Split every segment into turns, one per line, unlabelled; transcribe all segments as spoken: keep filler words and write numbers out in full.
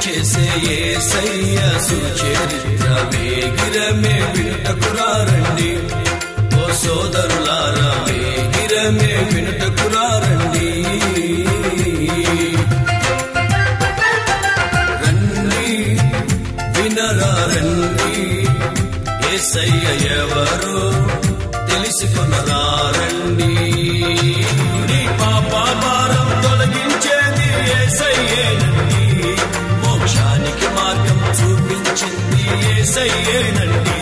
చేసే యేసయ్య సుచరిత్ర వేగిరమే వినుటకురారండి. ఓ సోదరులారా వేగిరమే వినుటకురారండి. రండి వినరారండి, యేసయ్య ఎవరో తెలుసుకొనరారండి. నీ పాప భారం తొలగించేది యేసయ్యేనండి, మోక్షానికి మార్గం చూపించింది యేసయ్యేనండి.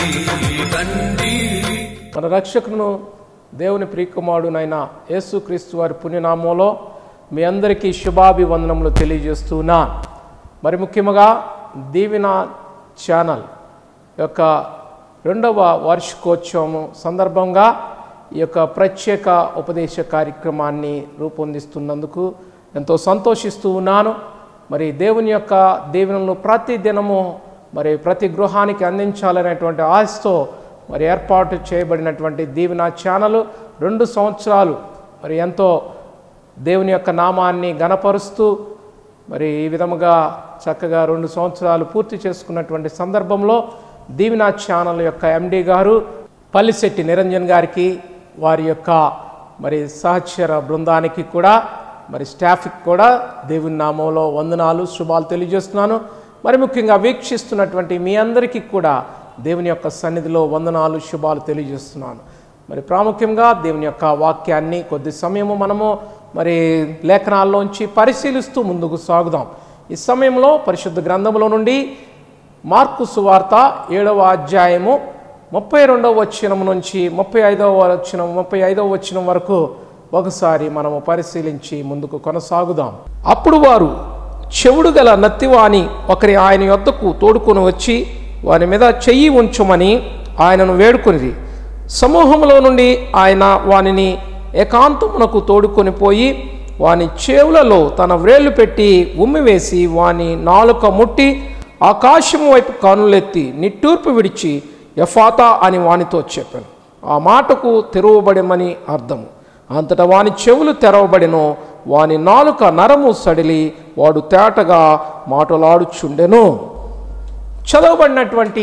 రండి.
మన రక్షకును దేవుని ప్రియకుమారుడైన యేసుక్రీస్తు వారి పుణ్యనామంలో మీ అందరికీ శుభాభివందనములు తెలియజేస్తున్నా. మరి ముఖ్యంగా దీవెన ఛానల్ యొక్క రెండవ వార్షికోత్సవం సందర్భంగా ఈ యొక్క ప్రత్యేక ఉపదేశ కార్యక్రమాన్ని రూపొందిస్తున్నందుకు ఎంతో సంతోషిస్తూ ఉన్నాను. మరి దేవుని యొక్క దీవెనలు ప్రతి దినము మరి ప్రతి గృహానికి అందించాలనేటువంటి ఆశతో మరి ఏర్పాటు చేయబడినటువంటి దీవెన ఛానల్ రెండు సంవత్సరాలు మరి ఎంతో దేవుని యొక్క నామాన్ని గణపరుస్తూ మరి ఈ విధముగా చక్కగా రెండు సంవత్సరాలు పూర్తి చేసుకున్నటువంటి సందర్భంలో దీవెన ఛానల్ యొక్క ఎండి గారు పల్లిశెట్టి నిరంజన్ గారికి, వారి యొక్క మరి సహచర బృందానికి కూడా మరి స్టాఫ్కి కూడా దేవుని నామంలో వందనాలు శుభాలు తెలియజేస్తున్నాను. మరి ముఖ్యంగా వీక్షిస్తున్నటువంటి మీ అందరికీ కూడా దేవుని యొక్క సన్నిధిలో వందనాలు శుభాలు తెలియజేస్తున్నాను. మరి ప్రాముఖ్యంగా దేవుని యొక్క వాక్యాన్ని కొద్ది సమయము మనము మరి లేఖనాల్లోంచి పరిశీలిస్తూ ముందుకు సాగుదాం. ఈ సమయంలో పరిశుద్ధ గ్రంథములో నుండి మార్కు సువార్త ఏడవ అధ్యాయము ముప్పై రెండవ వచనం నుంచి ముప్పై ఐదవ వచనం ముప్పై ఐదవ వచనం వరకు ఒకసారి మనము పరిశీలించి ముందుకు కొనసాగుదాం. అప్పుడు వారు చెవుడు గల నత్తివాని ఒకరి ఆయన యొద్దకు తోడుకొని వచ్చి వారి మీద చెయ్యి ఉంచమని ఆయనను వేడుకొనిది. సమూహంలో నుండి ఆయన వానిని ఏకాంతమునకు తోడుకొని పోయి వాని చెవులలో తన వ్రేళ్లు పెట్టి ఉమ్మివేసి వాని నాలుక ముట్టి ఆకాశము వైపు కనులెత్తి నిట్టూర్పు విడిచి ఎఫాతా అని వానితో చెప్పాను. ఆ మాటకు తెరవబడమని అర్థము. అంతటా వాని చెవులు తెరవబడినో వాని నాలుక నరము సడిలి వాడు తేటగా మాటలాడుచుండెను. చదవబడినటువంటి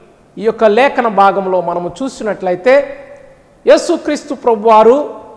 ఈ యొక్క లేఖన భాగంలో మనము చూసినట్లయితే యేసుక్రీస్తు ప్రభువారు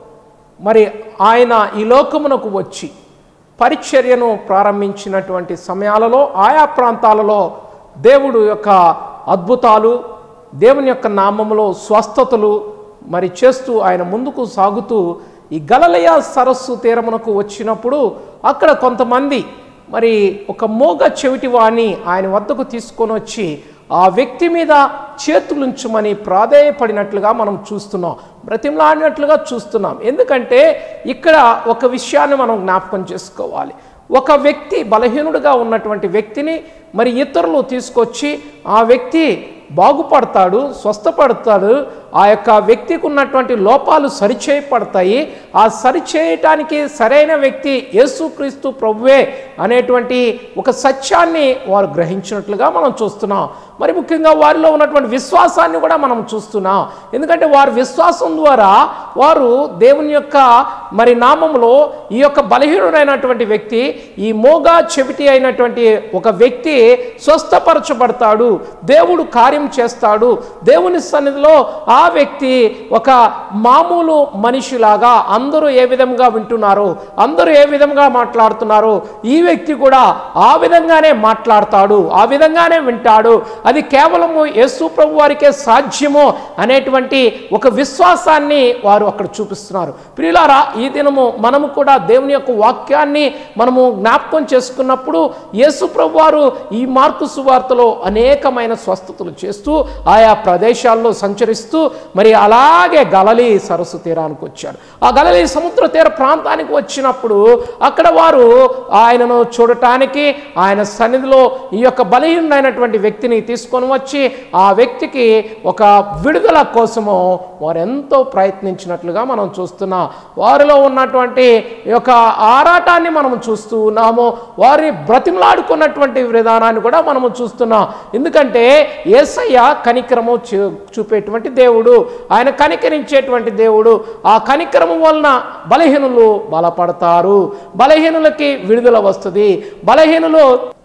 మరి ఆయన ఈ లోకమునకు వచ్చి పరిచర్యను ప్రారంభించినటువంటి సమయాలలో ఆయా ప్రాంతాలలో దేవుడు యొక్క అద్భుతాలు, దేవుని యొక్క నామములో స్వస్థతలు మరి చేస్తూ ఆయన ముందుకు సాగుతూ ఈ గలిలయ సరస్సు తీరమునకు వచ్చినప్పుడు అక్కడ కొంతమంది మరి ఒక మోగ చెవిటి వాణ్ణి ఆయన వద్దకు తీసుకొని వచ్చి ఆ వ్యక్తి మీద చేతులుంచమని ప్రాధేయపడినట్లుగా మనం చూస్తున్నాం, బ్రతిమలాడినట్లుగా చూస్తున్నాం. ఎందుకంటే ఇక్కడ ఒక విషయాన్ని మనం జ్ఞాపకం చేసుకోవాలి. ఒక వ్యక్తి బలహీనుడిగా ఉన్నటువంటి వ్యక్తిని మరి ఇతరులు తీసుకొచ్చి ఆ వ్యక్తి బాగుపడతాడు, స్వస్థపడతాడు, ఆ యొక్క వ్యక్తికి ఉన్నటువంటి లోపాలు సరిచేయబడతాయి. ఆ సరిచేయటానికి సరైన వ్యక్తి యేసుక్రీస్తు ప్రభువే అనేటువంటి ఒక సత్యాన్ని వారు గ్రహించినట్లుగా మనం చూస్తున్నాం. మరి ముఖ్యంగా వారిలో ఉన్నటువంటి విశ్వాసాన్ని కూడా మనం చూస్తున్నాం. ఎందుకంటే వారి విశ్వాసం ద్వారా వారు దేవుని యొక్క మరి నామంలో ఈ యొక్క బలహీనుడైనటువంటి వ్యక్తి, ఈ మోగా చెవిటి అయినటువంటి ఒక వ్యక్తి స్వస్థపరచబడతాడు, దేవుడు కార్యం చేస్తాడు. దేవుని సన్నిధిలో ఆ వ్యక్తి ఒక మామూలు మనిషిలాగా అందరూ ఏ విధంగా వింటున్నారో, అందరూ ఏ విధంగా మాట్లాడుతున్నారో ఈ వ్యక్తి కూడా ఆ విధంగానే మాట్లాడతాడు, ఆ విధంగానే వింటాడు. అది కేవలము యేసు ప్రభు వారికే సాధ్యము అనేటువంటి ఒక విశ్వాసాన్ని వారు అక్కడ చూపిస్తున్నారు. ప్రియులారా, ఈ దినము మనము కూడా దేవుని యొక్క వాక్యాన్ని మనము జ్ఞాపకం చేసుకున్నప్పుడు యేసు ప్రభు వారు ఈ మార్కు సువార్తలో అనేకమైన స్వస్థతలు చేస్తూ ఆయా ప్రదేశాల్లో సంచరిస్తూ మరి అలాగే గలిలయ సరస్సు తీరానికి వచ్చాడు. ఆ గలిలయ సముద్ర తీర ప్రాంతానికి వచ్చినప్పుడు అక్కడ వారు ఆయనను చూడటానికి ఆయన సన్నిధిలో ఈ యొక్క బలహీనుడైనటువంటి వ్యక్తిని తీసుకొని వచ్చి ఆ వ్యక్తికి ఒక విడుదల కోసము వారు ఎంతో ప్రయత్నించినట్లుగా మనం చూస్తున్నాం. వారిలో ఉన్నటువంటి ఈ యొక్క ఆరాటాన్ని మనం చూస్తూ ఉన్నాము. వారిని బ్రతిమలాడుకున్నటువంటి విధానాన్ని కూడా మనము చూస్తున్నాం. ఎందుకంటే యేసయ్య కనికరము చూపేటువంటి దేవుడు, ఆయన కనికరించేటువంటి దేవుడు. ఆ కనికరము వలన బలహీనులు బలపడతారు, బలహీనులకి విడుదల వస్తుంది. బలహీనులు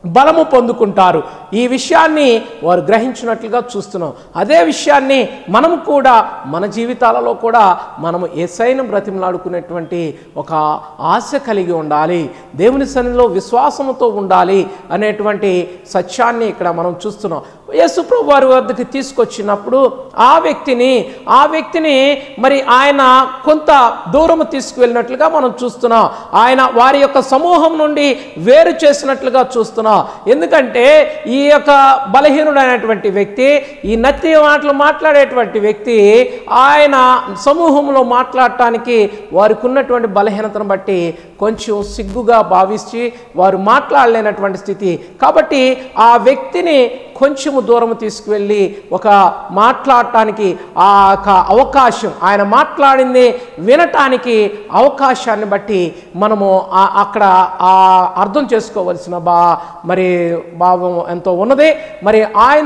బలము పొందుకుంటారు. ఈ విషయాన్ని వారు గ్రహించినట్లుగా చూస్తున్నాం. అదే విషయాన్ని మనము కూడా మన జీవితాలలో కూడా మనము యేసయ్యను బ్రతిమలాడుకునేటువంటి ఒక ఆశ కలిగి ఉండాలి, దేవుని సన్నిధిలో విశ్వాసంతో ఉండాలి అనేటువంటి సత్యాన్ని ఇక్కడ మనం చూస్తున్నాం. యేసు ప్రభు వారి వద్దకు తీసుకొచ్చినప్పుడు ఆ వ్యక్తిని ఆ వ్యక్తిని మరి ఆయన కొంత దూరం తీసుకువెళ్ళినట్లుగా మనం చూస్తున్నాం. ఆయన వారి యొక్క సమూహం నుండి వేరు చేసినట్లుగా చూస్తున్నాం. ఎందుకంటే ఈ యొక్క బలహీనుడైనటువంటి వ్యక్తి, ఈ నత్తి మాటలు మాట్లాడేటువంటి వ్యక్తి ఆయన సమూహంలో మాట్లాడటానికి వారికి ఉన్నటువంటి బలహీనతను బట్టి కొంచెం సిగ్గుగా భావించి వారు మాట్లాడలేనటువంటి స్థితి. కాబట్టి ఆ వ్యక్తిని కొంచెము దూరం తీసుకువెళ్ళి ఒక మాట్లాడటానికి ఆ యొక్క అవకాశం, ఆయన మాట్లాడింది వినటానికి అవకాశాన్ని బట్టి మనము అక్కడ ఆ అర్థం చేసుకోవలసిన బా మరి భావం ఎంతో ఉన్నది. మరి ఆయన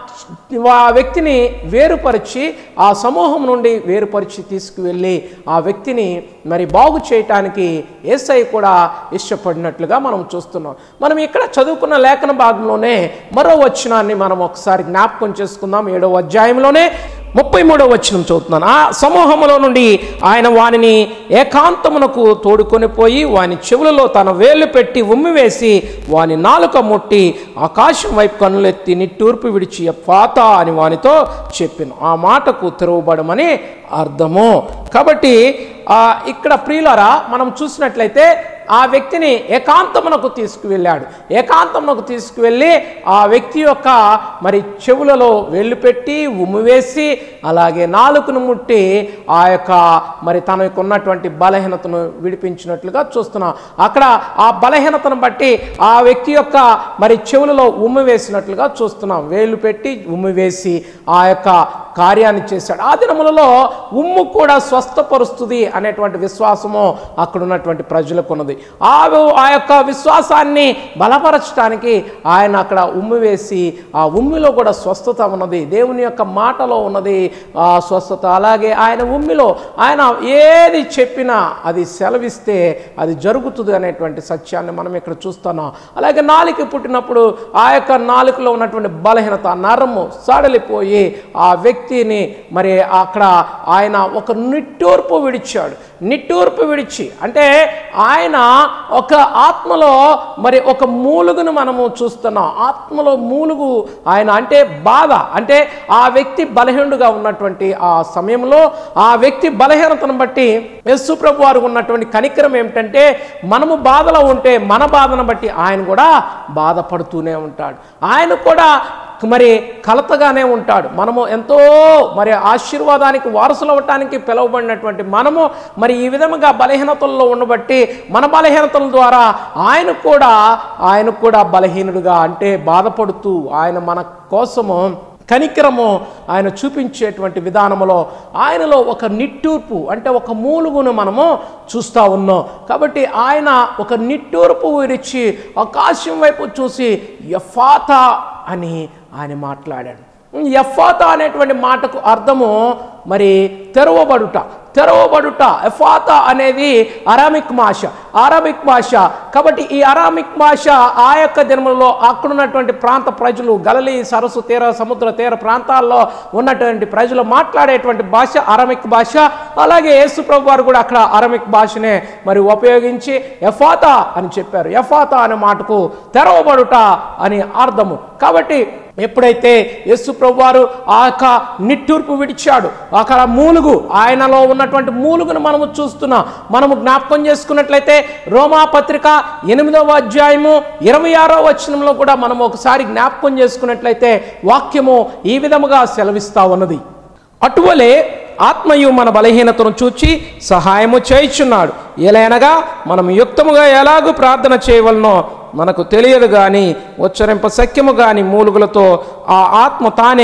ఆ వ్యక్తిని వేరుపరిచి ఆ సమూహం నుండి వేరుపరిచి తీసుకువెళ్ళి ఆ వ్యక్తిని మరి బాగు చేయటానికి యేసయ్య కూడా ఇష్టపడినట్లుగా మనం చూస్తున్నాం. మనం ఇక్కడ చదువుకున్న లేఖన భాగంలోనే మరో వచనాన్ని మనం ఒకసారి జ్ఞాపకం చేసుకుందాం. ఏడవ అధ్యాయంలోనే ముప్పై మూడవ వచనం చదువుతున్నాను. ఆ సమూహములో నుండి ఆయన వానిని ఏకాంతమునకు తోడుకొని పోయి వాని చెవులలో తన వేళ్ళు పెట్టి ఉమ్మివేసి వాని నాలుక ముట్టి ఆకాశం వైపు కన్నులెత్తి నిట్టూర్పు విడిచి ఎఫ్ఫాతా అని వానితో చెప్పాను. ఆ మాటకు తెరవబడమని అర్థము. కాబట్టి ఇక్కడ ప్రియులారా మనం చూసినట్లయితే ఆ వ్యక్తిని ఏకాంతమునకు తీసుకువెళ్ళాడు. ఏకాంతమునకు తీసుకువెళ్ళి ఆ వ్యక్తి యొక్క మరి చెవులలో వేళ్ళు పెట్టి ఉమ్మివేసి అలాగే నాలుకను ముట్టి ఆ యొక్క మరి తనకు ఉన్నటువంటి బలహీనతను విడిపించినట్లుగా చూస్తున్నాం. అక్కడ ఆ బలహీనతను బట్టి ఆ వ్యక్తి యొక్క మరి చెవులలో ఉమ్మి వేసినట్లుగా చూస్తున్నాం. వేళ్ళు పెట్టి ఉమ్మి వేసి ఆ యొక్క కార్యాన్ని చేశాడు. ఆ దినములలో ఉమ్ము కూడా స్వస్థపరుస్తుంది అనేటువంటి విశ్వాసము అక్కడ ఉన్నటువంటి ప్రజలకు ఉన్నది. ఆ ఆ యొక్క విశ్వాసాన్ని బలపరచడానికి ఆయన అక్కడ ఉమ్మి వేసి ఆ ఉమ్మిలో కూడా స్వస్థత ఉన్నది, దేవుని యొక్క మాటలో ఉన్నది ఆ స్వస్థత. అలాగే ఆయన ఉమ్మిలో ఆయన ఏది చెప్పినా అది సెలవిస్తే అది జరుగుతుంది అనేటువంటి సత్యాన్ని మనం ఇక్కడ చూస్తున్నాం. అలాగే నాలుక పుట్టినప్పుడు ఆ యొక్క నాలుకలో ఉన్నటువంటి బలహీనత నరము సడలిపోయి ఆ వ్యక్తిని మరి అక్కడ ఆయన ఒక నిట్టూర్పు విడిచాడు. నిట్టూర్పు విడిచి అంటే ఆయన ఒక ఆత్మలో మరి ఒక మూలుగును మనము చూస్తున్నాం. ఆత్మలో మూలుగు ఆయన అంటే బాధ, అంటే ఆ వ్యక్తి బలహీనుడుగా ఉన్నటువంటి ఆ సమయంలో ఆ వ్యక్తి బలహీనతను బట్టి యేసు ప్రభు వారు ఉన్నటువంటి కనికరం ఏమిటంటే మనము బాధలో ఉంటే మన బాధను బట్టి ఆయన కూడా బాధపడుతూనే ఉంటాడు. ఆయన కూడా మరి కలతగానే ఉంటాడు. మనము ఎంతో మరి ఆశీర్వాదానికి వారసులు అవ్వటానికి పిలువబడినటువంటి మనము మరి ఈ విధముగా బలహీనతల్లో ఉండబట్టి మన బలహీనతల ద్వారా ఆయన కూడా ఆయన కూడా బలహీనుడుగా అంటే బాధపడుతూ ఆయన మన కోసము కనికరము ఆయన చూపించేటువంటి విధానంలో ఆయనలో ఒక నిట్టూర్పు అంటే ఒక మూలుగును మనము చూస్తూ ఉన్నాం. కాబట్టి ఆయన ఒక నిట్టూర్పు విడిచి ఆకాశం వైపు చూసి ఎఫ్ఫాతా అని ఆయన మాట్లాడాడు. ఎఫ్ఫాతా అనేటువంటి మాటకు అర్థము మరి తెరవబడుట. తెరవబడుట ఎఫ్ఫాతా అనేది అరామిక్ భాష, అరామిక్ భాష. కాబట్టి ఈ అరామిక్ భాష ఆ యొక్క దినములలో అక్కడున్నటువంటి ప్రాంత ప్రజలు గలిలీ సరస్సు తీర సముద్ర తీర ప్రాంతాల్లో ఉన్నటువంటి ప్రజలు మాట్లాడేటువంటి భాష అరామిక్ భాష. అలాగే యేసు ప్రభు వారు కూడా అక్కడ అరామిక్ భాషనే మరి ఉపయోగించి ఎఫ్ఫాతా అని చెప్పారు. ఎఫ్ఫాతా అనే మాటకు తెరవబడుట అని అర్థము. కాబట్టి ఎప్పుడైతే యేసు ప్రభు వారు ఆ యొక్క నిట్టూర్పు విడిచాడు, అక్కడ మూలుగు ఆయనలో ఉన్నటువంటి మూలుగును మనము చూస్తున్నాం. మనము జ్ఞాపకం చేసుకున్నట్లయితే రోమా పత్రిక ఎనిమిదవ అధ్యాయము ఇరవై ఆరో వచనంలో కూడా మనము ఒకసారి జ్ఞాపకం చేసుకున్నట్లయితే వాక్యము ఈ విధముగా సెలవిస్తా ఉన్నది. అటువలే ఆత్మయు మన బలహీనతను చూచి సహాయము చేయుచున్నాడు. ఎలైనగా మనం యుక్తముగా ఎలాగూ ప్రార్థన చేయవలనో మనకు తెలియదు కానీ ఉచ్చరింప శక్యము కానీ మూలుగులతో ఆ ఆత్మ తానే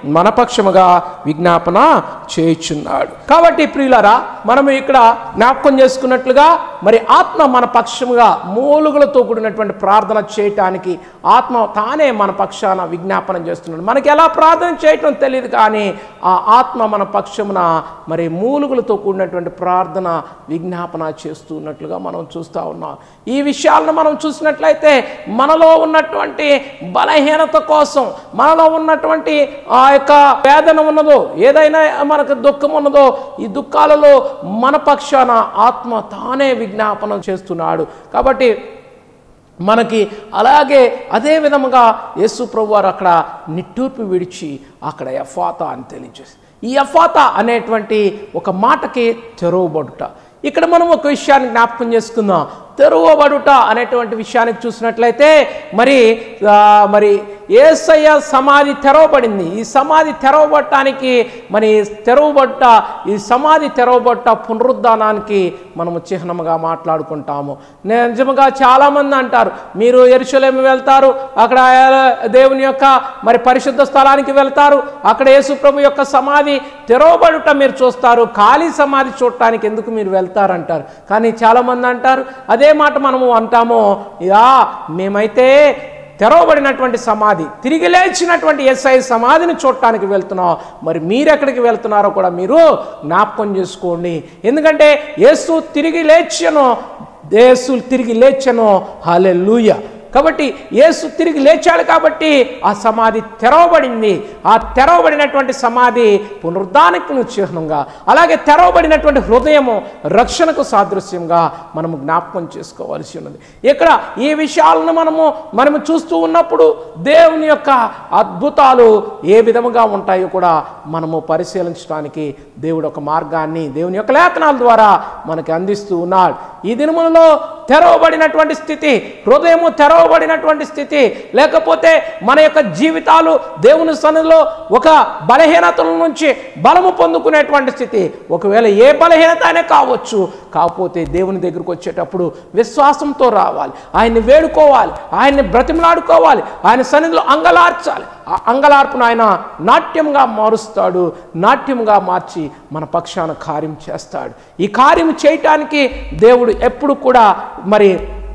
మన పక్షముగా విజ్ఞాపన చేయుచున్నాడు. కాబట్టి ప్రియులారా, మనం ఇక్కడ జ్ఞాపకం చేసుకున్నట్లుగా మరి ఆత్మ మన పక్షముగా మూలుగులతో కూడినటువంటి ప్రార్థన చేయటానికి ఆత్మ తానే మన పక్షాన విజ్ఞాపన చేస్తున్నాడు. మనకి ఎలా ప్రార్థన చేయటం తెలియదు, కానీ ఆ ఆత్మ మన పక్షమున మరి మూలుగులతో కూడినటువంటి ప్రార్థన విజ్ఞాపన చేస్తున్నట్లుగా మనం చూస్తూ ఉన్నాం. ఈ విషయాలను మనం చూసినట్లయితే మనలో ఉన్నటువంటి బలహీనత కోసం, మనలో ఉన్నటువంటి ఆ యొక్క వేదన ఉన్నదో, ఏదైనా మనకు దుఃఖం ఉన్నదో, ఈ దుఃఖాలలో మన పక్షాన ఆత్మ తానే విజ్ఞాపనం చేస్తున్నాడు. కాబట్టి మనకి అలాగే అదే విధముగా యేసు ప్రభువారు అక్కడ నిట్టూర్పు విడిచి అక్కడ ఎఫాతా అని తెలియజేసి, ఈ ఎఫాతా అనేటువంటి ఒక మాటకి తెరవబడుట. ఇక్కడ మనం ఒక విషయాన్ని జ్ఞాపకం చేసుకుందాం. తెరవబడుట అనేటువంటి విషయానికి చూసినట్లయితే మరి మరి యేసయ్య సమాధి తెరవబడింది. ఈ సమాధి తెరవబడటానికి మరి తెరవబడ్డ ఈ సమాధి తెరవబడ్డ పునరుద్ధానానికి మనము చిహ్నముగా మాట్లాడుకుంటాము. నిజముగా చాలామంది అంటారు, మీరు యెరూషలేము వెళ్తారు, అక్కడ దేవుని యొక్క మరి పరిశుద్ధ స్థలానికి వెళ్తారు, అక్కడ యేసు ప్రభు యొక్క సమాధి తెరవబడుట మీరు చూస్తారు, ఖాళీ సమాధి చూడటానికి ఎందుకు మీరు వెళ్తారంటారు. కానీ చాలామంది అంటారు, అదే మాట మనము అంటాము, యా మేమైతే తెరవబడినటువంటి సమాధి, తిరిగి లేచినటువంటి యేసయ్య సమాధిని చూడటానికి వెళ్తున్నాం. మరి మీరు ఎక్కడికి వెళ్తున్నారో కూడా మీరు జ్ఞాపకం చేసుకోండి. ఎందుకంటే యేసు తిరిగి లేచెను, యేసు తిరిగి లేచెను, హల్లెలూయా. కాబట్టి యేసు తిరిగి లేచాడు కాబట్టి ఆ సమాధి తెరవబడింది. ఆ తెరవబడినటువంటి సమాధి పునరుద్ధానికి చిహ్నంగా, అలాగే తెరవబడినటువంటి హృదయము రక్షణకు సాదృశ్యంగా మనము జ్ఞాపకం చేసుకోవాల్సి ఉన్నది. ఇక్కడ ఈ విషయాలను మనము మనము చూస్తూ ఉన్నప్పుడు దేవుని యొక్క అద్భుతాలు ఏ విధముగా ఉంటాయో కూడా మనము పరిశీలించడానికి దేవుడు ఒక మార్గాన్ని దేవుని యొక్క లేఖనాల ద్వారా మనకి అందిస్తూ ఉన్నాడు. ఈ దినములలో తెరవబడినటువంటి స్థితి, హృదయము తెరవబడినటువంటి స్థితి, లేకపోతే మన యొక్క జీవితాలు దేవుని సన్నిధిలో ఒక బలహీనతల నుంచి బలము పొందుకునేటువంటి స్థితి, ఒకవేళ ఏ బలహీనత అయినా కావచ్చు, కాకపోతే దేవుని దగ్గరకు వచ్చేటప్పుడు విశ్వాసంతో రావాలి, ఆయన్ని వేడుకోవాలి, ఆయన్ని బ్రతిమలాడుకోవాలి, ఆయన సన్నిధిలో అంగలార్చాలి. ఆ అంగలార్పును ఆయన నాట్యంగా మారుస్తాడు, నాట్యంగా మార్చి మన పక్షాన కార్యం చేస్తాడు. ఈ కార్యం చేయటానికి దేవుడు ఎప్పుడు కూడా మరి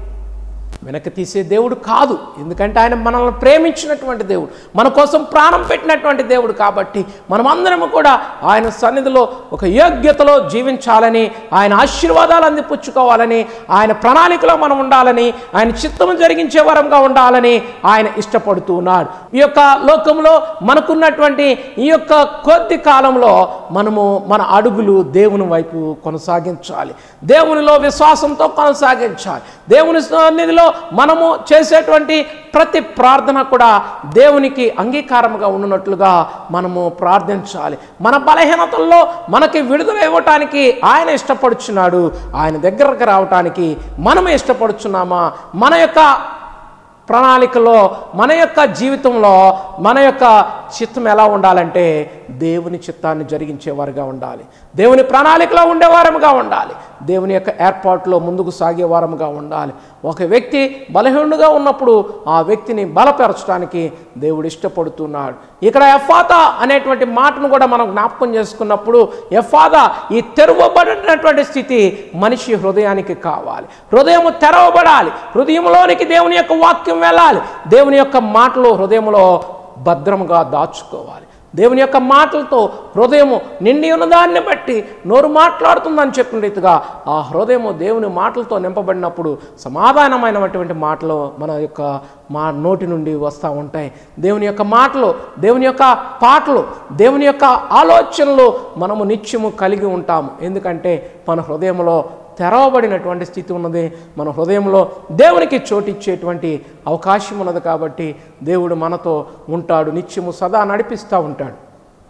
వెనక్కి తీసే దేవుడు కాదు. ఎందుకంటే ఆయన మనల్ని ప్రేమించినటువంటి దేవుడు, మన కోసం ప్రాణం పెట్టినటువంటి దేవుడు. కాబట్టి మనమందరము కూడా ఆయన సన్నిధిలో ఒక యోగ్యతలో జీవించాలని, ఆయన ఆశీర్వాదాలు అందిపుచ్చుకోవాలని, ఆయన ప్రణాళికలో మనం ఉండాలని, ఆయన చిత్తము జరిగించే వరంగా ఉండాలని ఆయన ఇష్టపడుతూ ఉన్నాడు. ఈ యొక్క లోకంలో మనకున్నటువంటి ఈ యొక్క కొద్ది కాలంలో మనము మన అడుగులు దేవుని వైపు కొనసాగించాలి, దేవునిలో విశ్వాసంతో కొనసాగించాలి. దేవుని సన్నిధిలో మనము చేసేటువంటి ప్రతి ప్రార్థన కూడా దేవునికి అంగీకారముగా ఉన్నట్లుగా మనము ప్రార్థించాలి. మన బలహీనతల్లో మనకి విడుదల ఇవ్వటానికి ఆయన ఇష్టపడుచున్నాడు. ఆయన దగ్గరకు రావటానికి మనమే ఇష్టపడుచున్నామా? మన యొక్క ప్రణాళికలో, మన యొక్క జీవితంలో మన యొక్క చిత్తం ఎలా ఉండాలంటే దేవుని చిత్తాన్ని జరిగించేవారుగా ఉండాలి, దేవుని ప్రణాళికలో ఉండేవారముగా ఉండాలి, దేవుని యొక్క ఏర్పాటులో ముందుకు సాగేవారముగా ఉండాలి. ఒక వ్యక్తి బలహీనుడుగా ఉన్నప్పుడు ఆ వ్యక్తిని బలపరచడానికి దేవుడు ఇష్టపడుతున్నాడు. ఇక్కడ ఎఫాతా అనేటువంటి మాటను కూడా మనం జ్ఞాపకం చేసుకున్నప్పుడు, ఎఫాతా ఈ తెరవబడినటువంటి స్థితి మనిషి హృదయానికి కావాలి. హృదయము తెరవబడాలి, హృదయంలోనికి దేవుని యొక్క వాక్యం వెళ్ళాలి, దేవుని యొక్క మాటలు హృదయంలో భద్రముగా దాచుకోవాలి. దేవుని యొక్క మాటలతో హృదయము నిండి ఉన్నదాన్ని బట్టి నోరు మాట్లాడుతుందని చెప్పిన రీతిగా ఆ హృదయము దేవుని మాటలతో నింపబడినప్పుడు సమాధానమైనటువంటి మాటలు మన యొక్క మా నోటి నుండి వస్తూ ఉంటాయి. దేవుని యొక్క మాటలు, దేవుని యొక్క పాటలు, దేవుని యొక్క ఆలోచనలు మనము నిత్యము కలిగి ఉంటాము. ఎందుకంటే మన హృదయంలో తెరవబడినటువంటి స్థితి ఉన్నది, మన హృదయంలో దేవునికి చోటిచ్చేటువంటి అవకాశం ఉన్నది. కాబట్టి దేవుడు మనతో ఉంటాడు, నిత్యము సదా నడిపిస్తూ ఉంటాడు.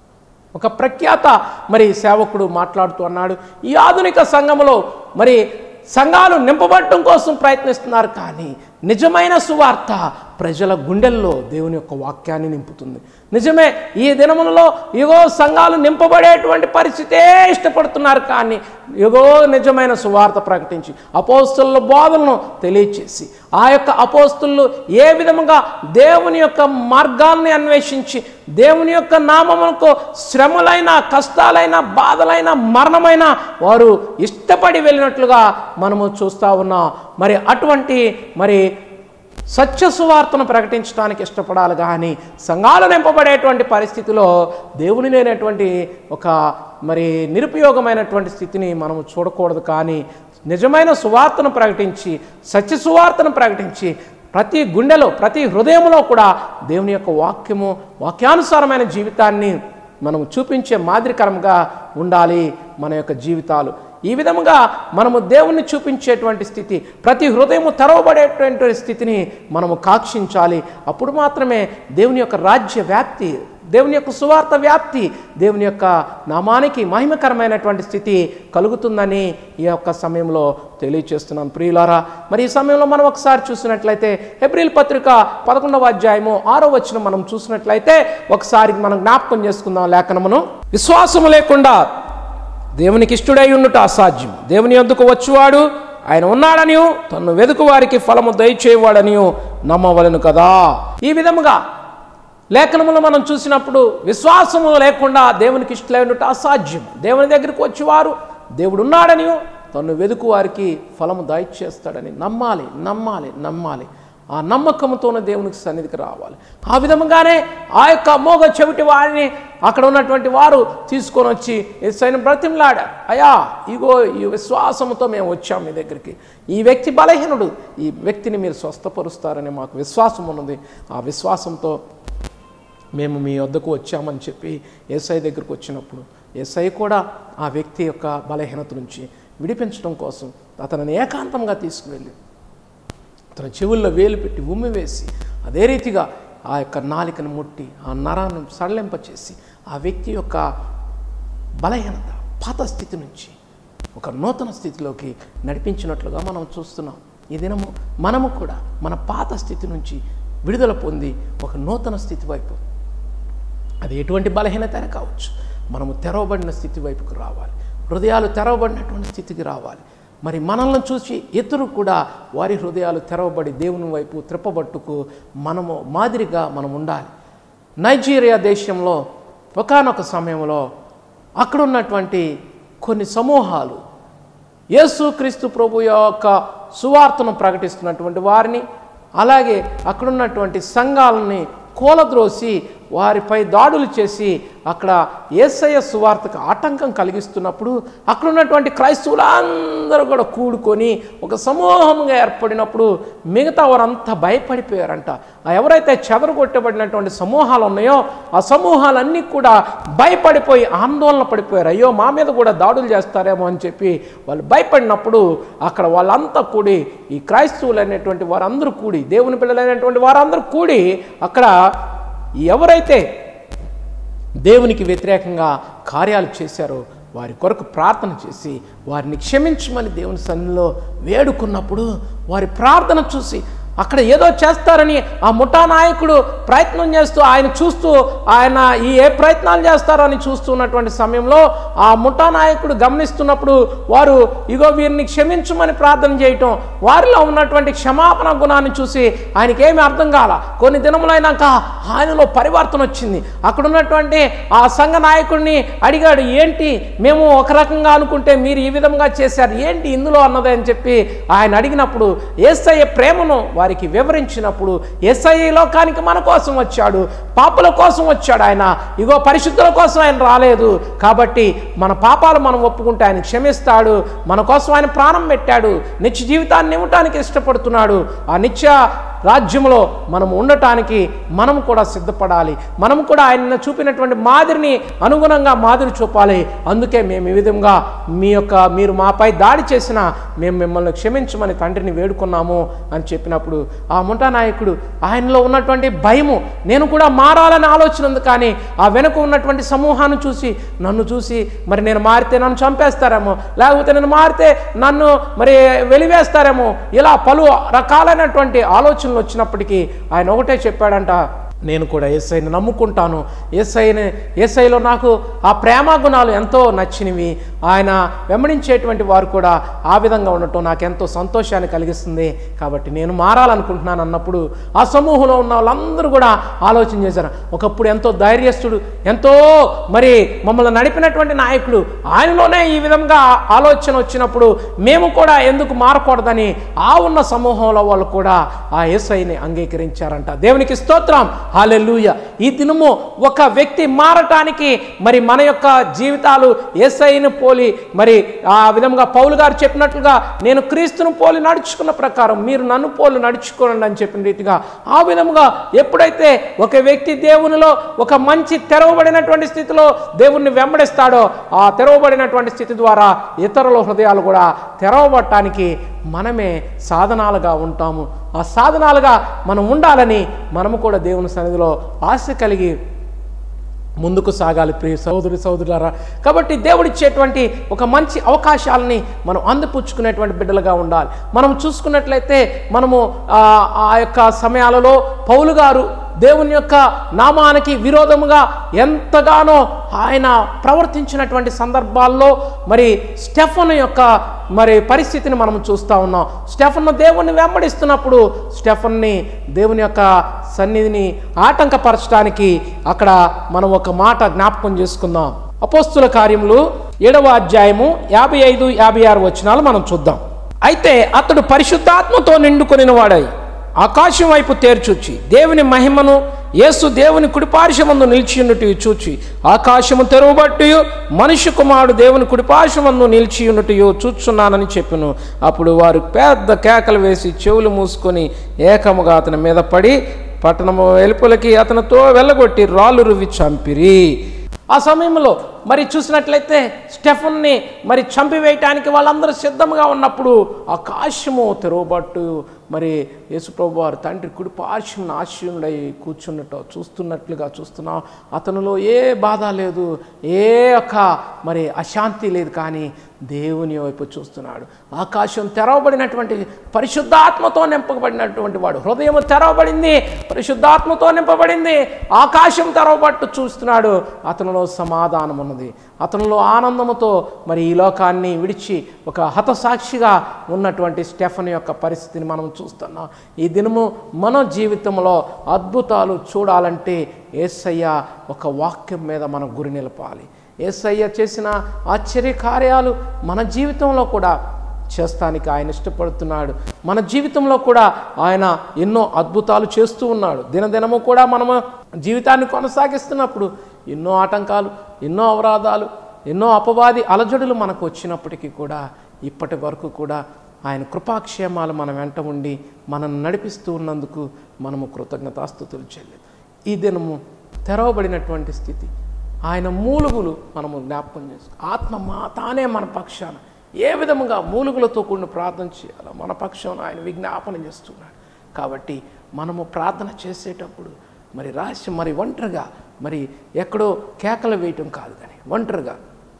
ఒక ప్రఖ్యాత మరి సేవకుడు మాట్లాడుతూ అన్నాడు, ఈ ఆధునిక సంఘములో మరి సంఘాలు నింపబడటం కోసం ప్రయత్నిస్తున్నారు, కానీ నిజమైన సువార్త ప్రజల గుండెల్లో దేవుని యొక్క వాక్యాన్ని నింపుతుంది. నిజమే, ఈ దినములలో ఇగో సంఘాలు నింపబడేటువంటి పరిస్థితే ఇష్టపడుతున్నారు. కానీ ఇగో నిజమైన సువార్త ప్రకటించి అపోస్తలుల బోధనను తెలియచేసి ఆ యొక్క అపోస్తలు ఏ విధముగా దేవుని యొక్క మార్గాల్ని అన్వేషించి దేవుని యొక్క నామమునకు శ్రమలైన, కష్టాలైన, బాధలైన, మరణమైన వారు ఇష్టపడి వెళ్ళినట్లుగా మనము చూస్తూ ఉన్నాం. మరి అటువంటి మరి సత్య సువార్తను ప్రకటించడానికి ఇష్టపడాలి. కానీ సంఘాలు నింపబడేటువంటి పరిస్థితిలో దేవుని లేనటువంటి ఒక మరి నిరుపయోగమైనటువంటి స్థితిని మనము చూడకూడదు. కానీ నిజమైన సువార్తను ప్రకటించి సత్య సువార్తను ప్రకటించి ప్రతి గుండెలో, ప్రతి హృదయంలో కూడా దేవుని యొక్క వాక్యము, వాక్యానుసారమైన జీవితాన్ని మనం చూపించే మాదిరికరంగా ఉండాలి మన యొక్క జీవితాలు. ఈ విధముగా మనము దేవుణ్ణి చూపించేటువంటి స్థితి, ప్రతి హృదయము తెరవబడేటువంటి స్థితిని మనము కాక్షించాలి. అప్పుడు మాత్రమే దేవుని యొక్క రాజ్య వ్యాప్తి, దేవుని యొక్క సువార్త వ్యాప్తి, దేవుని యొక్క నామానికి మహిమకరమైనటువంటి స్థితి కలుగుతుందని ఈ యొక్క సమయంలో తెలియచేస్తున్నాను. ప్రియులారా, మరి ఈ సమయంలో మనం ఒకసారి చూసినట్లయితే హెబ్రీల్ పత్రిక పదకొండవ అధ్యాయము ఆరో వచనం మనం చూసినట్లయితే ఒకసారి మనం జ్ఞాపకం చేసుకుందాం లేఖనమును. విశ్వాసము లేకుండా దేవునికి ఇష్టడై ఉండుట అసాధ్యం. దేవుని యొద్దకు వచ్చువాడు ఆయన ఉన్నాడని, తన్ను వెదుకు వారికి ఫలము దయచేవాడని నమ్మవలను కదా. ఈ విధముగా లేఖనములు మనం చూసినప్పుడు విశ్వాసము లేకుండా దేవునికి ఇష్టడై ఉండుట అసాధ్యం. దేవుని దగ్గరికి వచ్చేవారు దేవుడు ఉన్నాడని, తన్ను వెదుకు వారికి ఫలము దయచేస్తాడని నమ్మాలి, నమ్మాలి, నమ్మాలి. ఆ నమ్మకంతోనే దేవునికి సన్నిధికి రావాలి. ఆ విధముగానే ఆ యొక్క మోగ చెవిటి వారిని అక్కడ ఉన్నటువంటి వారు తీసుకొని వచ్చి యేసయ్యను బ్రతిమలాడారు. అయ్యా, ఇగో ఈ విశ్వాసంతో మేము వచ్చాం మీ దగ్గరికి, ఈ వ్యక్తి బలహీనుడు, ఈ వ్యక్తిని మీరు స్వస్థపరుస్తారని మాకు విశ్వాసం ఉన్నది. ఆ విశ్వాసంతో మేము మీ వద్దకు వచ్చామని చెప్పి యేసయ్య దగ్గరికి వచ్చినప్పుడు యేసయ్య కూడా ఆ వ్యక్తి యొక్క బలహీనత నుంచి విడిపించడం కోసం అతనిని ఏకాంతంగా తీసుకువెళ్ళి తన చెవుల్లో వేలు పెట్టి ఉమ్మి వేసి అదే రీతిగా ఆ యొక్క నాలికను ముట్టి ఆ నరాన్ని సడలింపచేసి ఆ వ్యక్తి యొక్క బలహీనత పాత స్థితి నుంచి ఒక నూతన స్థితిలోకి నడిపించినట్లుగా మనం చూస్తున్నాం. ఈ దినము మనము కూడా మన పాత స్థితి నుంచి విడుదల పొంది ఒక నూతన స్థితి వైపు, అది ఎటువంటి బలహీనత కావచ్చు, మనము తెరవబడిన స్థితి వైపుకు రావాలి. హృదయాలు తెరవబడినటువంటి స్థితికి రావాలి. మరి మనల్ని చూసి ఇతరు కూడా వారి హృదయాలు తెరవబడి దేవుని వైపు త్రిప్పబట్టుకు మనము మాదిరిగా మనం ఉండాలి. నైజీరియా దేశంలో ఒకానొక సమయంలో అక్కడున్నటువంటి కొన్ని సమూహాలు యేసుక్రీస్తు ప్రభు యొక్క సువార్తను ప్రకటిస్తున్నటువంటి వారిని, అలాగే అక్కడున్నటువంటి సంఘాలని కూలద్రోసి వారిపై దాడులు చేసి అక్కడ యేసయ్య సువార్తకు ఆటంకం కలిగిస్తున్నప్పుడు అక్కడ ఉన్నటువంటి క్రైస్తవులందరూ కూడా కూడుకొని ఒక సమూహంగా ఏర్పడినప్పుడు మిగతా వారంతా భయపడిపోయారంట. ఎవరైతే చెదరగొట్టబడినటువంటి సమూహాలు ఉన్నాయో ఆ సమూహాలన్నీ కూడా భయపడిపోయి ఆందోళన పడిపోయారు. అయ్యో, మా మీద కూడా దాడులు చేస్తారేమో అని చెప్పి వాళ్ళు భయపడినప్పుడు అక్కడ వాళ్ళంతా కూడి, ఈ క్రైస్తవులు అనేటువంటి వారందరూ కూడి, దేవుని పిల్లలైనటువంటి వారందరూ కూడి అక్కడ ఎవరైతే దేవునికి వ్యతిరేకంగా కార్యాలు చేశారో వారి కొరకు ప్రార్థన చేసి వారిని క్షమించమని దేవుని సన్నిధిలో వేడుకున్నప్పుడు వారి ప్రార్థన చూసి అక్కడ ఏదో చేస్తారని ఆ ముఠా నాయకుడు ప్రయత్నం చేస్తూ ఆయన చూస్తూ ఆయన ఈ ఏ ప్రయత్నాలు చేస్తారో అని చూస్తున్నటువంటి సమయంలో ఆ ముఠా నాయకుడు గమనిస్తున్నప్పుడు వారు ఇగో వీరిని క్షమించమని ప్రార్థన చేయటం, వారిలో ఉన్నటువంటి క్షమాపణ గుణాన్ని చూసి ఆయనకి ఏమీ అర్థం కాల. కొన్ని దినములైనాక ఆయనలో పరివర్తన వచ్చింది. అక్కడ ఉన్నటువంటి ఆ సంఘ నాయకుడిని అడిగాడు, ఏంటి మేము ఒక రకంగా అనుకుంటే మీరు ఈ విధంగా చేశారు, ఏంటి ఇందులో అన్నది అని చెప్పి ఆయన అడిగినప్పుడు యేసయ్య ప్రేమను వారికి వివరించినప్పుడు యేసయ్య లోకానికి మన కోసం వచ్చాడు, పాపుల కోసం వచ్చాడు. ఆయన ఇగో పరిశుద్ధుల కోసం ఆయన రాలేదు. కాబట్టి మన పాపాలు మనం ఒప్పుకుంటే ఆయన క్షమిస్తాడు. మన కోసం ఆయన ప్రాణం పెట్టాడు, నిత్య జీవితాన్ని ఇవ్వటానికి ఇష్టపడుతున్నాడు. ఆ నిత్య రాజ్యంలో మనం ఉండటానికి మనం కూడా సిద్ధపడాలి. మనం కూడా ఆయన చూపినటువంటి మాదిరిని అనుగుణంగా మాదిరి చూపాలి. అందుకే మేము ఈ విధంగా మీ యొక్క మీరు మాపై దాడి చేసినా మేము మిమ్మల్ని క్షమించమని తండ్రిని వేడుకున్నాము అని చెప్పినప్పుడు ఆ ముఠా నాయకుడు ఆయనలో ఉన్నటువంటి భయము, నేను కూడా మారాలని ఆలోచన ఉంది, కానీ ఆ వెనుక ఉన్నటువంటి సమూహాన్ని చూసి నన్ను చూసి మరి నేను మారితే నన్ను చంపేస్తారేమో, లేకపోతే నేను మారితే నన్ను మరి వెలివేస్తారేమో, ఇలా పలు రకాలైనటువంటి ఆలోచన ఆలోచనలు వచ్చినప్పటికీ ఆయన ఒకటే చెప్పాడంట, నేను కూడా యేసయ్యని నమ్ముకుంటాను, యేసయ్యని యేసయ్యలో నాకు ఆ ప్రేమ గుణాలు ఎంతో నచ్చినవి, ఆయన వెంబడించేటువంటి వారు కూడా ఆ విధంగా ఉండటం నాకు ఎంతో సంతోషాన్ని కలిగిస్తుంది, కాబట్టి నేను మారాలనుకుంటున్నాను అన్నప్పుడు ఆ సమూహంలో ఉన్న వాళ్ళందరూ కూడా ఆలోచన చేశారు. ఒకప్పుడు ఎంతో ధైర్యస్తుడు, ఎంతో మరి మమ్మల్ని నడిపినటువంటి నాయకుడు, ఆయనలోనే ఈ విధంగా ఆలోచన వచ్చినప్పుడు మేము కూడా ఎందుకు మారకూడదని ఆ ఉన్న సమూహంలో వాళ్ళు కూడా ఆ యేసయ్యని అంగీకరించారంట. దేవునికి స్తోత్రం, హల్లెలూయా. ఈ దినము ఒక వ్యక్తి మారటానికి మరి మన యొక్క జీవితాలు యేసయ్యను పోలి, మరి ఆ విధంగా పౌలు గారు చెప్పినట్లుగా నేను క్రీస్తును పోలి నడుచుకున్న ప్రకారం మీరు నన్ను పోలి నడుచుకోండి అని చెప్పిన రీతిగా ఆ విధంగా ఎప్పుడైతే ఒక వ్యక్తి దేవునిలో ఒక మంచి తెరవబడినటువంటి స్థితిలో దేవుణ్ణి వెంబడిస్తాడో ఆ తెరవబడినటువంటి స్థితి ద్వారా ఇతరుల హృదయాలు కూడా తెరవబడటానికి మనమే సాధనాలుగా ఉంటాము. ఆ సాధనాలుగా మనం ఉండాలని మనము కూడా దేవుని సన్నిధిలో ఆశ కలిగి ముందుకు సాగాలి ప్రియ సహోదరి సహోదరులారా. కాబట్టి దేవుడిచ్చేటువంటి ఒక మంచి అవకాశాలని మనం అందిపుచ్చుకునేటువంటి బిడ్డలుగా ఉండాలి. మనం చూసుకున్నట్లయితే మనము ఆ యొక్క సమయాలలో పౌలు గారు దేవుని యొక్క నామానికి విరోధముగా ఎంతగానో ఆయన ప్రవర్తించినటువంటి సందర్భాల్లో మరి స్టెఫను యొక్క మరి పరిస్థితిని మనం చూస్తూ ఉన్నాం. స్టెఫను దేవుని వెంబడిస్తున్నప్పుడు స్టెఫన్ని దేవుని యొక్క సన్నిధిని ఆటంకపరచడానికి అక్కడ మనం ఒక మాట జ్ఞాపకం చేసుకుందాం. అపోస్తుల కార్యములు ఏడవ అధ్యాయము యాభై ఐదు యాభై ఆరు వచనాలు మనం చూద్దాం. అయితే అతడు పరిశుద్ధాత్మతో నిండుకొనిన వాడై ఆకాశం వైపు తేర్చూచి దేవుని మహిమను యేసు దేవుని కుడిపార్శ్వమందు నిలిచియున్నట్టు చూచి ఆకాశము తెరవబట్టి మనుష్య కుమారుడు దేవుని కుడిపార్శ్వమందు నిలిచియున్నట్టు చూచున్నానని చెప్పెను. అప్పుడు వారు పెద్ద కేకలు వేసి చెవులు మూసుకొని ఏకముగా అతని మీద పడి పట్టణము వెలుపలకి అతనితో వెళ్ళగొట్టి రాళ్ళు రువ్వి చంపిరి. ఆ సమయంలో మరి చూసినట్లయితే స్టెఫన్ని మరి చంపివేయటానికి వాళ్ళందరూ సిద్ధంగా ఉన్నప్పుడు ఆకాశము తెరవబట్టు మరి యేసుప్రభు వారు తండ్రి కుడి పార్శ్వమున ఆశీనుడై కూర్చున్నట్టు చూస్తున్నట్లుగా చూస్తున్నాం. అతనిలో ఏ బాధ లేదు, ఏ ఒక్క మరి అశాంతి లేదు, కానీ దేవుని వైపు చూస్తున్నాడు. ఆకాశం తెరవబడినటువంటి పరిశుద్ధాత్మతో నింపబడినటువంటి వాడు, హృదయం తెరవబడింది, పరిశుద్ధాత్మతో నింపబడింది, ఆకాశం తెరవబట్టు చూస్తున్నాడు. అతనిలో సమాధానం ఉన్నది, అతనిలో ఆనందముతో మరి ఈ లోకాన్ని విడిచి ఒక హతసాక్షిగా ఉన్నటువంటి స్టెఫన్ యొక్క పరిస్థితిని మనం చూస్తున్నాం. ఈ దినము మన జీవితంలో అద్భుతాలు చూడాలంటే యేసయ్య ఒక వాక్యం మీద మనం గురి నిలపాలి. యేసయ్య చేసిన ఆశ్చర్య కార్యాలు మన జీవితంలో కూడా చేస్తానికి ఆయన ఇష్టపడుతున్నాడు. మన జీవితంలో కూడా ఆయన ఎన్నో అద్భుతాలు చేస్తూ ఉన్నాడు. దినదినము కూడా మనము జీవితాన్ని కొనసాగిస్తున్నప్పుడు ఎన్నో ఆటంకాలు, ఎన్నో అవరాధాలు, ఎన్నో అపవాది అలజడులు మనకు వచ్చినప్పటికీ కూడా ఇప్పటి వరకు కూడా ఆయన కృపాక్షేమాలు మన వెంట ఉండి మనల్ని నడిపిస్తూ ఉన్నందుకు మనము కృతజ్ఞతాస్తుతులు చెల్లి. ఈ దినము తెరవబడినటువంటి స్థితి, ఆయన మూలుగులు మనము జ్ఞాపకం చేసుకో. ఆత్మ మా తానే మన పక్షాన ఏ విధముగా మూలుగులతో కూడిన ప్రార్థన చేయాలో మన పక్షాన ఆయన విజ్ఞాపన చేస్తున్నాడు. కాబట్టి మనము ప్రార్థన చేసేటప్పుడు మరి రహస్యం మరి ఒంటరిగా మరి ఎక్కడో కేకలు వేయటం కాదు, కానీ ఒంటరిగా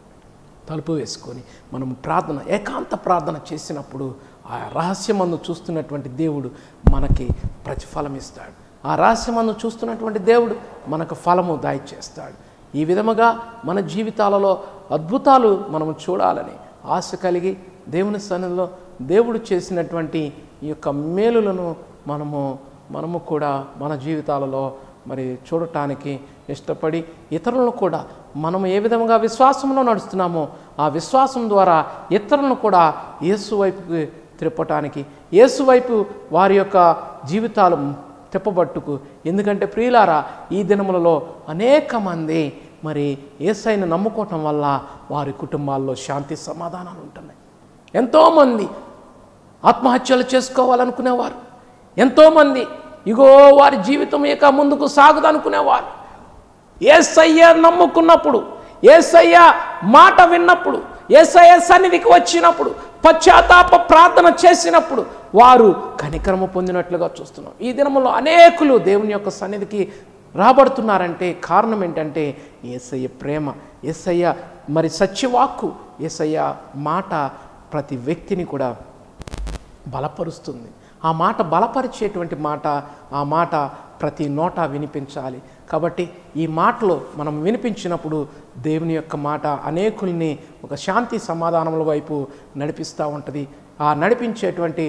తలుపు వేసుకొని మనం ప్రార్థన ఏకాంత ప్రార్థన చేసినప్పుడు ఆ రహస్యమందు చూస్తున్నటువంటి దేవుడు మనకి ప్రతిఫలం ఇస్తాడు. ఆ రహస్యమందు చూస్తున్నటువంటి దేవుడు మనకు ఫలము దయచేస్తాడు. ఈ విధముగా మన జీవితాలలో అద్భుతాలు మనము చూడాలని ఆశ కలిగి దేవుని సన్నిధిలో దేవుడు చేసినటువంటి ఈ యొక్క మేలులను మనము మనము కూడా మన జీవితాలలో మరి చూడటానికి ఇష్టపడి ఇతరులను కూడా మనం ఏ విధంగా విశ్వాసంలో నడుస్తున్నామో ఆ విశ్వాసం ద్వారా ఇతరులను కూడా యేసు వైపుకి తిప్పటానికి, యేసు వైపు వారి యొక్క జీవితాలు తిప్పబట్టుకు. ఎందుకంటే ప్రియులారా, ఈ దినములలో అనేక మంది మరి యేసయ్యను నమ్ముకోవటం వల్ల వారి కుటుంబాల్లో శాంతి సమాధానాలు ఉంటున్నాయి. ఎంతోమంది ఆత్మహత్యలు చేసుకోవాలనుకునేవారు, ఎంతోమంది ఇగో వారి జీవితం ఇక ముందుకు సాగుదనుకునేవారు యేసయ్య నమ్ముకున్నప్పుడు, యేసయ్య మాట విన్నప్పుడు, యేసయ్య సన్నిధికి వచ్చినప్పుడు, పశ్చాత్తాప ప్రార్థన చేసినప్పుడు వారు కనికరము పొందినట్లుగా చూస్తున్నాం. ఈ దినములో అనేకులు దేవుని యొక్క సన్నిధికి రాబడుతున్నారంటే కారణం ఏంటంటే యేసయ్య ప్రేమ, యేసయ్య మరి సత్యవాక్కు, యేసయ్య మాట ప్రతి వ్యక్తిని కూడా బలపరుస్తుంది. ఆ మాట బలపరిచేటువంటి మాట, ఆ మాట ప్రతి నోట వినిపించాలి. కాబట్టి ఈ మాటలు మనం వినిపించినప్పుడు దేవుని యొక్క మాట అనేకుల్ని ఒక శాంతి సమాధానముల వైపు నడిపిస్తూ ఉంటుంది. ఆ నడిపించేటువంటి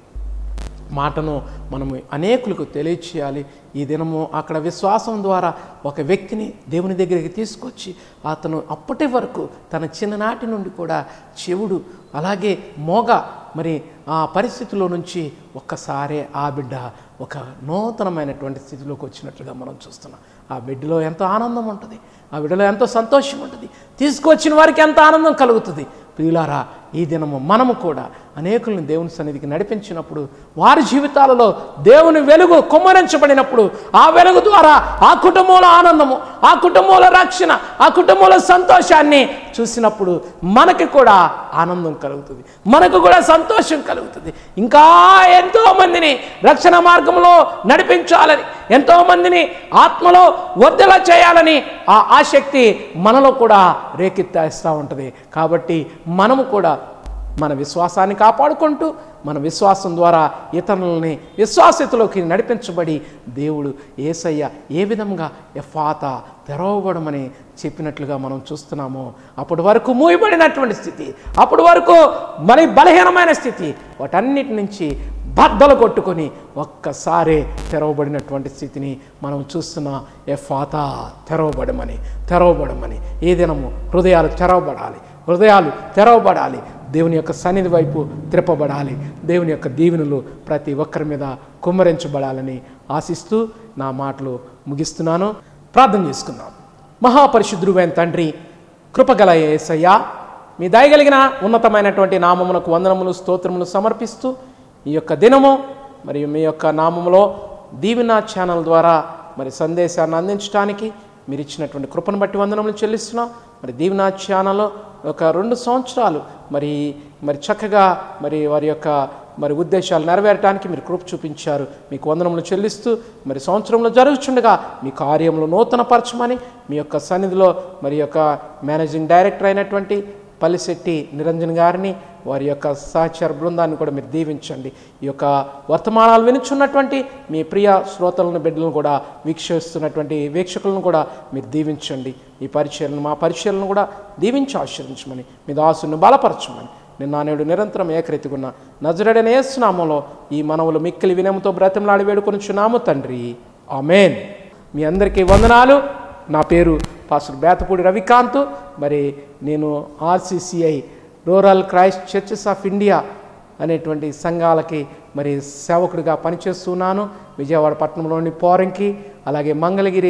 మాటను మనము అనేకులకు తెలియచేయాలి. ఈ దినము అక్కడ విశ్వాసం ద్వారా ఒక వ్యక్తిని దేవుని దగ్గరికి తీసుకొచ్చి అతను అప్పటి వరకు తన చిన్ననాటి నుండి కూడా చెవుడు అలాగే మోగ మరి ఆ పరిస్థితిలో నుంచి ఒక్కసారే ఆ బిడ్డ ఒక నూతనమైనటువంటి స్థితిలోకి వచ్చినట్లుగా మనం చూస్తున్నాం. ఆ బిడ్డలో ఎంతో ఆనందం ఉంటుంది, ఆ బిడ్డలో ఎంతో సంతోషం ఉంటుంది, తీసుకొచ్చిన వారికి ఎంత ఆనందం కలుగుతుంది. ప్రియులారా, ఈ దినము మనము కూడా అనేకులను దేవుని సన్నిధికి నడిపించినప్పుడు వారి జీవితాలలో దేవుని వెలుగు కుమ్మరించబడినప్పుడు ఆ వెలుగు ద్వారా ఆ కుటుంబంలో ఆనందము, ఆ కుటుంబంలో రక్షణ, ఆ కుటుంబంలో సంతోషాన్ని చూసినప్పుడు మనకి కూడా ఆనందం కలుగుతుంది, మనకు కూడా సంతోషం కలుగుతుంది. ఇంకా ఎంతో మందిని రక్షణ మార్గంలో నడిపించాలని, ఎంతో మందిని ఆత్మలో వర్ధల చేయాలని ఆ ఆసక్తి మనలో కూడా రేకెత్తేస్తూ ఉంటుంది. కాబట్టి మనము కూడా మన విశ్వాసాన్ని కాపాడుకుంటూ మన విశ్వాసం ద్వారా ఇతరులని విశ్వాసతలోకి నడిపించబడి దేవుడు యేసయ్య ఏ విధంగా ఎఫాతా తెరవబడమని చెప్పినట్లుగా మనం చూస్తున్నామో అప్పటి వరకు మూయబడినటువంటి స్థితి, అప్పటి వరకు మరి బలహీనమైన స్థితి, వాటన్నిటి నుంచి బద్దలు కొట్టుకొని ఒక్కసారే తెరవబడినటువంటి స్థితిని మనం చూస్తున్న ఎఫాతా తెరవబడమని తెరవబడమని ఈ దినము హృదయాలు తెరవబడాలి, హృదయాలు తెరవబడాలి, దేవుని యొక్క సన్నిధి వైపు త్రిప్పబడాలి, దేవుని యొక్క దీవెనలు ప్రతి ఒక్కరి మీద కుమ్మరించబడాలని ఆశిస్తూ నా మాటలు ముగిస్తున్నాను. ప్రార్థన చేసుకుందాం. మహాపరిశుద్ధుడైన తండ్రి, కృపగల యేసయ్య, మీ దయగలిగిన ఉన్నతమైనటువంటి నామమునకు వందనములు స్తోత్రములు సమర్పిస్తూ ఈ యొక్క దినము మరియు మీ యొక్క నామములో దీవెన ఛానల్ ద్వారా మరి సందేశాన్ని అందించడానికి మీరు ఇచ్చినటువంటి కృపను బట్టి వందనములు చెల్లిస్తున్నాం. మరి దీవెన ఛానల్లో ఒక రెండు సంవత్సరాలు మరి మరి చక్కగా మరి వారి యొక్క మరి ఉద్దేశాలు నెరవేరడానికి మీరు కృప చూపించారు. మీకు వందనములు చెల్లిస్తూ మరి సంవత్సరంలో జరుగుతుండగా మీ కార్యంలో నూతనపరచమని మీ యొక్క సన్నిధిలో మరి యొక్క మేనేజింగ్ డైరెక్టర్ అయినటువంటి పల్లిశెట్టి నిరంజన్ గారిని, వారి యొక్క సహచర బృందాన్ని కూడా మీరు దీవించండి. ఈ యొక్క వర్తమానాలు వినుచున్నటువంటి మీ ప్రియ శ్రోతలను బిడ్డలను కూడా వీక్షిస్తున్నటువంటి వీక్షకులను కూడా మీరు దీవించండి. ఈ పరిచయలను మా పరిచయలను కూడా దీవించి ఆశీర్వించమని, మీ దాసుని బలపరచమని నిన్న నేడు నిరంతరం ఏకరీతిగున్న నజరేయుడైన యేసు నామములో ఈ మనవులు మిక్కిలి వినయంతో బ్రతిమలాడి వేడుకొనుచున్నాము తండ్రి, ఆమేన్. మీ అందరికీ వందనాలు. నా పేరు పాస్టర్ బేతపూడి రవికాంత్. మరి నేను RCCI rural Christ churches of India అనేటువంటి సంఘాలకి మరి సేవకుడిగా పనిచేస్తున్నాను. విజయవాడ పట్టణంలోని పోరంకి, అలాగే మంగళగిరి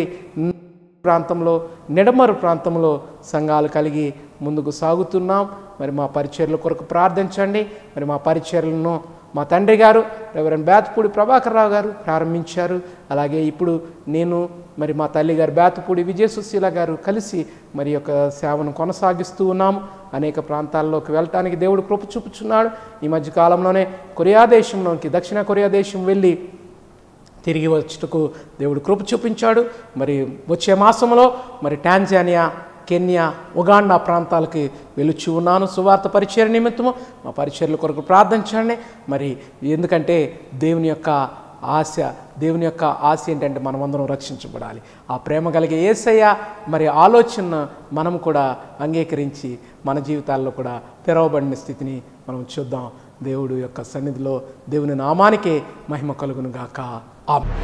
ప్రాంతంలో, నిడమరు ప్రాంతంలో సంఘాలు కలిగి ముందుకు సాగుతున్నాం. మరి మా పరిచర్ల కొరకు ప్రార్థించండి. మరి మా పరిచర్లను మా తండ్రి గారు రెవరెండ్ బేతపూడి ప్రభాకర్ రావు గారు ప్రారంభించారు. అలాగే ఇప్పుడు నేను మరి మా తల్లి గారు బేతపూడి విజయ సుశీల గారు కలిసి మరి యొక్క సేవను కొనసాగిస్తూ ఉన్నాము. అనేక ప్రాంతాల్లోకి వెళ్ళటానికి దేవుడు కృప చూపుచున్నాడు. ఈ మధ్య కాలంలోనే కొరియా దేశంలోకి, దక్షిణ కొరియా దేశం వెళ్ళి తిరిగి వచ్చుటకు దేవుడు కృప చూపించాడు. మరి వచ్చే మాసంలో మరి టాంజానియా, కెన్యా, ఉగాండా ప్రాంతాలకి వెలుచు ఉన్నాను సువార్త పరిచర్య నిమిత్తము. మా పరిచర్ల కొరకు ప్రార్థించండి. మరి ఎందుకంటే దేవుని యొక్క ఆశ, దేవుని యొక్క ఆశ ఏంటంటే మనమందరం రక్షించబడాలి. ఆ ప్రేమ కలిగే యేసయ్య మరి ఆలోచన మనం కూడా అంగీకరించి మన జీవితాల్లో కూడా తెరవబడిన స్థితిని మనం చూద్దాం. దేవుడు యొక్క సన్నిధిలో దేవుని నామానికే మహిమ కలుగును గాక. ఆమేన్.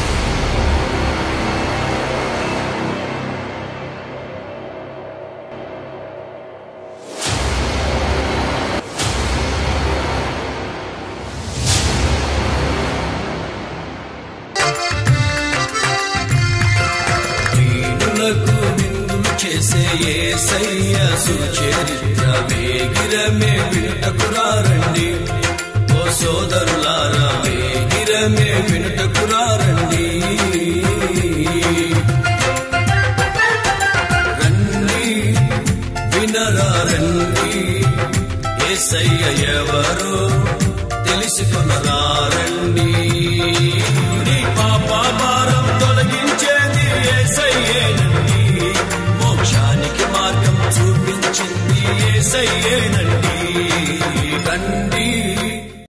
చేసే యేసయ్య సుచరిత్ర వేగిరమే వినుటకురారండి. ఓ సోదరులారా వేగిరమే వినుటకురారండి. రండి వినరారండి, యేసయ్య ఎవరో తెలుసుకొనరారండి. నీ పాప భారం తొలగించేది యేసయ్యేనండి, మోక్షానికి మార్గం చూపించింది యేసయ్యేనండి.